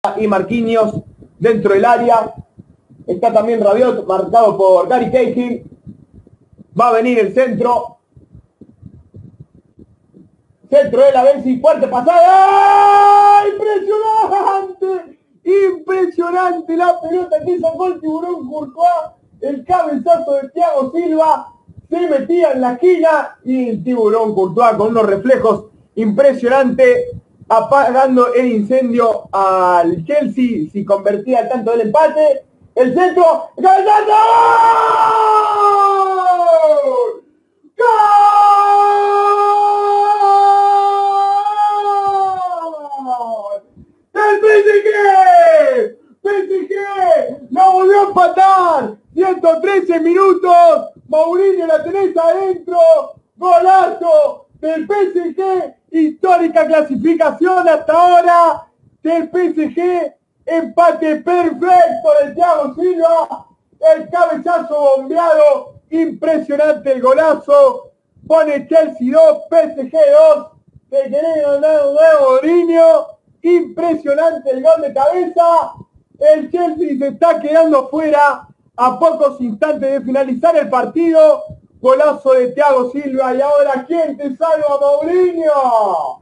y Marquinhos dentro del área. Está también Rabiot, marcado por Gary Cahill. Va a venir el centro. Centro de la Messi, fuerte pasada. ¡Impresionante! Impresionante la pelota que sacó el Tiburón Courtois. El cabezazo de Thiago Silva se metía en la esquina y el Tiburón Courtois con unos reflejos impresionantes, apagando el incendio al Chelsea si convertía el tanto del empate. El centro, ¡el cabezazo! ¡Gol! ¡El PSG! ¡PSG! ¡Lo volvió a empatar! 113 minutos. Mourinho la tenés adentro. Golazo del PSG. Histórica clasificación hasta ahora del PSG. Empate perfecto de Thiago Silva. El cabezazo bombeado. Impresionante el golazo. Pone Chelsea 2, PSG 2. Se querés ganar un nuevo Mourinho. Impresionante el gol de cabeza. El Chelsea se está quedando fuera a pocos instantes de finalizar el partido. Golazo de Thiago Silva. Y ahora, ¿quién te salva, Mourinho?